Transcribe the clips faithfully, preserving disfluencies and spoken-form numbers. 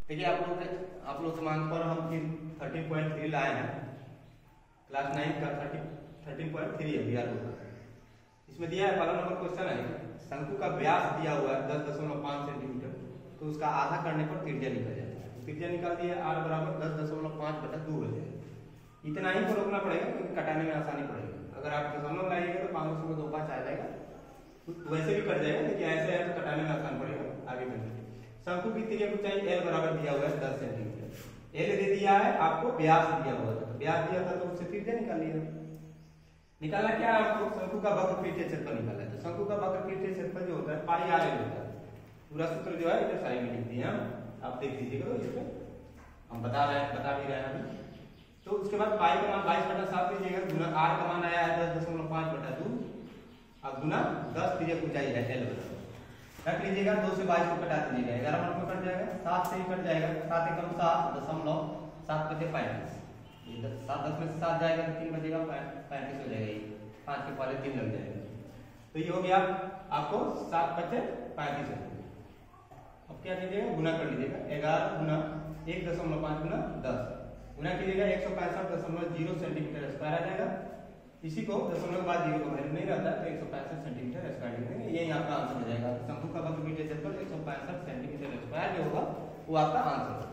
देखिए आप लोग आप लोग समांग पर हम थर्टीन पॉइंट थ्री लाए हैं, क्लास नाइन का थर्टी थर्टीन पॉइंट थ्री है बिहार बोर्ड। इसमें दिया है पहला नंबर क्वेश्चन है, शंकु का व्यास दिया हुआ है दस दशमलव पाँच सेंटीमीटर, तो उसका आधा करने पर त्रिज्या निकल जाती है। त्रिज्या निकाल दी है आर बराबर दस दशमलव पाँच बटा दो हो जाएगा। इतना ही को रोकना पड़ेगा क्योंकि कटाने में आसानी पड़ेगी। अगर आप दशमलव लाइएगा तो पाँच सौ दो पाँच आ जाएगा, वैसे भी कट जाएगा, लेकिन ऐसे है तो कटाने में आसान पड़ेगा। आगे बढ़िए, शंकु की त्रिज्या ऊंचाई एल बराबर दिया हुआ है दस सेंटीमीटर। एल दे दिया है, आपको व्यास दिया हुआ था, व्यास दिया था तो उससे त्रिज्या निकाल लिया। निकालना क्या है आपको, शंकु का वक्र पृष्ठीय क्षेत्रफल निकालना है। तो शंकु का वक्र पृष्ठीय क्षेत्रफल जो होता है पाई आर एल होता है। पूरा सूत्र जो है इधर साइड में लिख दिए हम, आप देख लीजिएगा। तो इसमें हम बता रहे हैं, बता भी रहे हैं अभी। तो उसके बाद पाई का मान बाईस बटा सात लीजिएगा, गुना आर का मान आया है दस दशमलव पाँच बटा दो, अब गुना दस त्रिज्या ऊंचाई है एल बराबर। रख लीजिएगा, दो से बाईस को कटा दीजिएगा, ग्यारह नंबर में कट जाएगा, सात से ही कट जाएगा, सात एकम सात दशमलव सात बचे पैंतीस, ये सात दस में से सात जाएगा तो तीन बचेगा, पैंतीस हो जाएगा। ये पाँच के पहले तीन लग जाएगा, तो ये हो गया आपको सात बचे पैंतीस हो जाएगा। अब क्या कीजिएगा, गुना कर लीजिएगा, ग्यारह गुना एक दशमलव पाँच गुना दस, गुना कीजिएगा एक सौ पैंसठ दशमलव जीरो सेंटीमीटर स्क्वायर आ जाएगा। इसी को दशमलव के बाद जीरो का वैल्यू नहीं रहता है तो एक सौ पैंसठ सेंटीमीटर स्क्वायर लिखेंगे, यही आपका आंसर हो जाएगा। शंकु का वक्र पृष्ठीय क्षेत्रफल एक सौ पैंसठ सेंटीमीटर स्क्वायर जो होगा वो आपका आंसर होगा।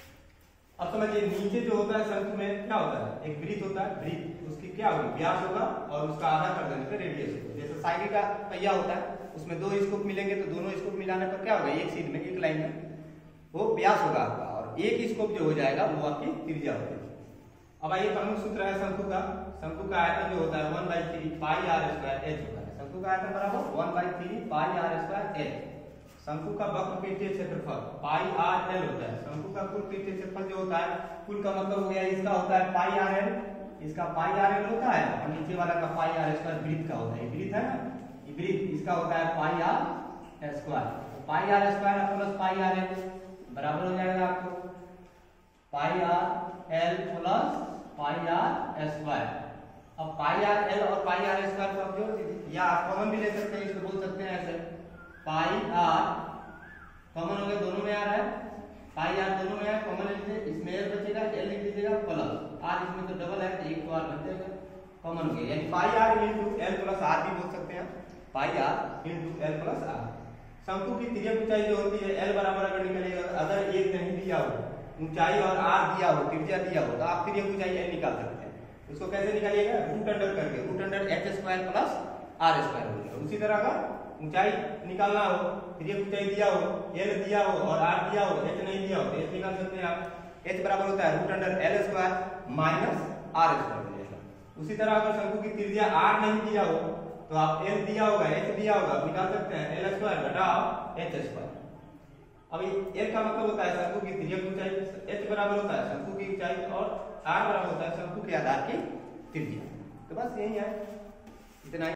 अब समझिए, नीचे जो होता है शंकु में क्या होता है, एक वृत्त होता है, वृत्त उसकी क्या होगी, व्यास होगा और उसका आधा कर देने पर रेडियस होगा। जैसे साइकिल का पहिया होता है, उसमें दो स्कूप मिलेंगे तो दोनों स्कूप मिलाने पर क्या होगा, एक सीध में एक लाइन में वो व्यास होगा आपका, और एक स्कूप जो हो जाएगा वो आपकी त्रिज्या होगी। अब आइए, प्रमुख सूत्र है शंकु का। शंकु का आयतन जो होता है one by three pi r square h होता है। शंकु का आयतन बराबर one by three pi r square h. शंकु का वक्र पृष्ठीय क्षेत्रफल पाई आर एल होता है। शंकु का कुल पृष्ठीय क्षेत्रफल जो होता है, कुल का मतलब हो गया इसका होता है पाई आर एल, इसका पाई आर एल होता है, और नीचे वाला का पाई आर स्क्वायर वृत्त का होता है। वृत्त है ना, ये वृत्त, इसका होता है pi r square. Pi r square plus pi r l बराबर हो जाएगा आपको pi r l plus pi r square. अब पाई आर एल और पाई आर स्क्वायर को आप जोड़ दीजिए, या आप कॉमन भी ले सकते हैं, इसको बोल सकते हैं ऐसे, पाई आर कॉमन हो गया, दोनों में आ रहा है, पाई आर दोनों में है, कॉमन ले लीजिए, इसमें एल बचेगा, एल लिख दीजिएगा प्लस आर, इसमें तो डबल है तो एक तो आर बच जाएगा, कॉमन हो गया, यानी pi r into l plus r भी बोल सकते हैं, pi r into l plus r. शंकु की त्रिज्या ऊंचाई जो होती है एल बराबर अगर निकलेगा, अगर एक नहीं दिया हो ऊंचाई और आर दिया हो, त्रिज्या दिया हो, तो आप त्रिज्या ऊंचाई एल निकाल सकते हैं। उसको कैसे निकालिएगा, रूट अंडर करके, root under h square plus r square हो जाएगा। उसी तरह अगर ऊंचाई निकालना हो, त्रिज्या ऊंचाई दिया हो, एल दिया हो और आर दिया हो, एच नहीं दिया हो तो एच निकाल सकते हैं आप। एच बराबर होता है root under l square minus r square हो जाएगा। उसी तरह अगर शंकु की त्रिज्या आर नहीं दिया हो तो आप एल दिया होगा, एच दिया होगा, आप निकाल सकते हैं एल स्क्वायर घटाओ एच स्क्वायर। अब एल का मतलब होता है शंकु की त्रिज्या की ऊंचाई, एच बराबर होता है शंकु की ऊंचाई, और आर बराबर होता है शंकु के आधार की त्रिज्या। तो बस यही है, इतना।